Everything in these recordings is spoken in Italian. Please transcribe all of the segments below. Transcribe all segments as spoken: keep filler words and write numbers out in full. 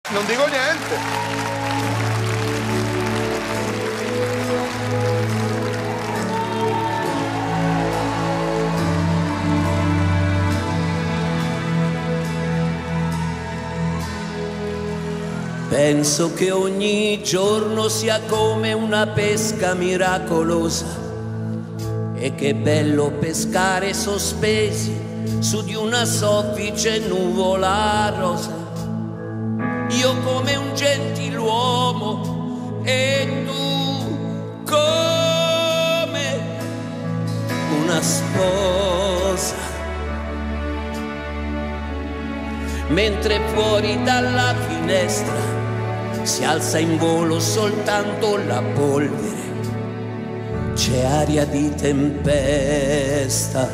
Non dico niente. Penso che ogni giorno sia come una pesca miracolosa e che bello pescare sospesi su di una soffice nuvola rosa. Io come un gentiluomo e tu come una sposa, mentre fuori dalla finestra si alza in volo soltanto la polvere, c'è aria di tempesta.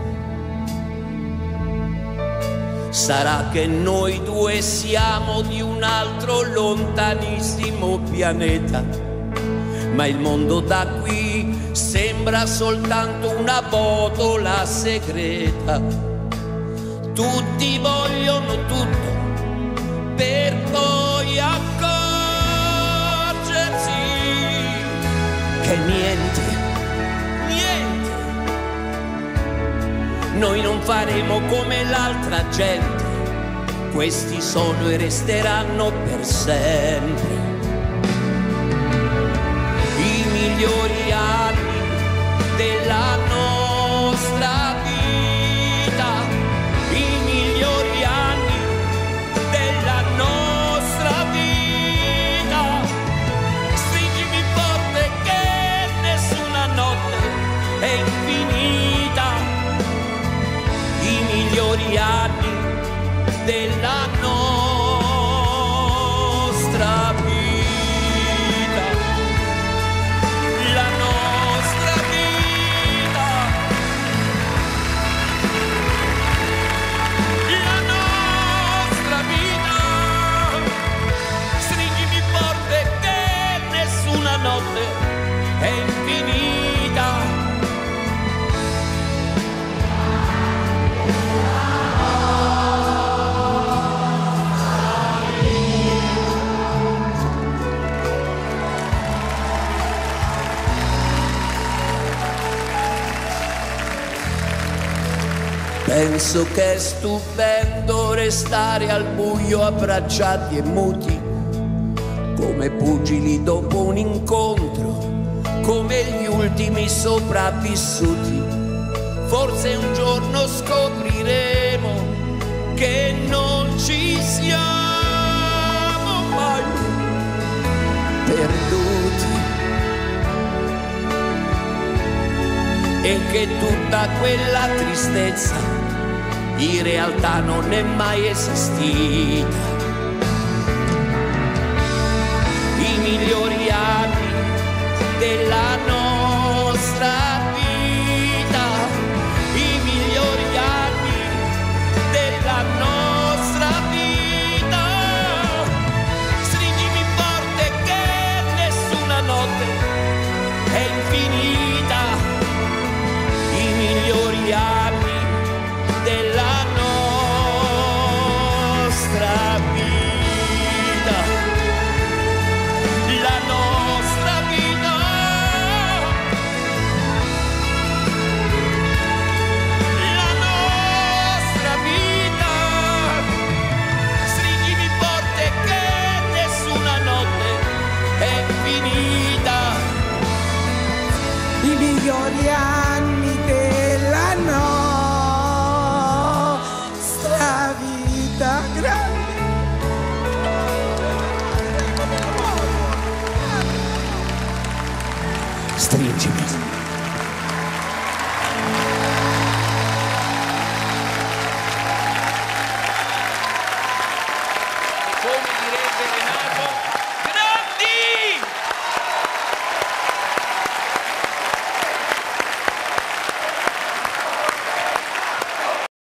Sarà che noi due siamo di un altro lontanissimo pianeta, ma il mondo da qui sembra soltanto una botola segreta. Tutti vogliono tutto per poi accorgersi che niente, niente, noi non faremo come l'altra gente. Questi sono e resteranno per sempre i migliori anni della nostra vita, i migliori anni della nostra vita. Stringimi forte che nessuna notte è infinita, i migliori anni della nostra vita, la nostra vita, la nostra vita. Stringimi forte che nessuna notte è infinita. Penso che è stupendo restare al buio abbracciati e muti, come pugili dopo un incontro, come gli ultimi sopravvissuti. Forse un giorno scopriremo che non ci siamo mai perduti e che tutta quella tristezza in realtà non è mai esistita. I migliori anni della nostra vita, i migliori anni della nostra vita. Stringimi forte che nessuna notte è infinita, i migliori anni della nostra vita, la nostra vita, la nostra vita. Stringimi forte che nessuna notte è finita, i migliori anni della nostra vita. Grazie. Stringimi.